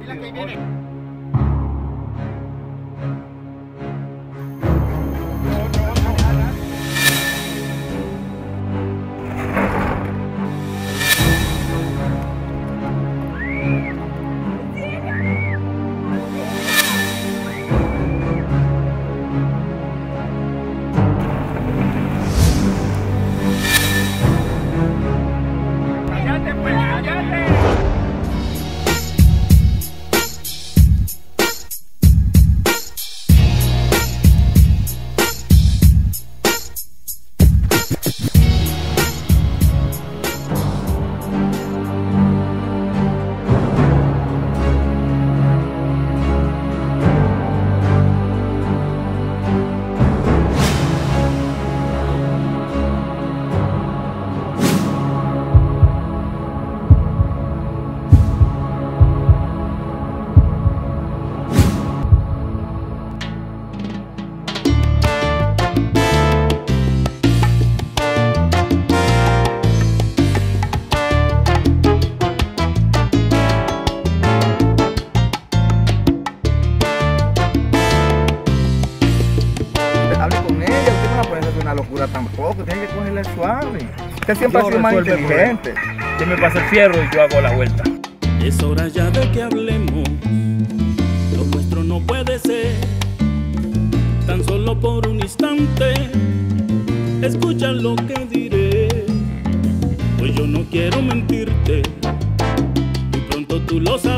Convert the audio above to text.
Una locura tampoco, tiene que cogerle suave. Usted siempre ha sido más inteligente. Que me pase el fierro y yo hago la vuelta. Es hora ya de que hablemos. Lo nuestro no puede ser tan solo por un instante. Escucha lo que diré, pues yo no quiero mentirte. Muy pronto tú lo sabrás.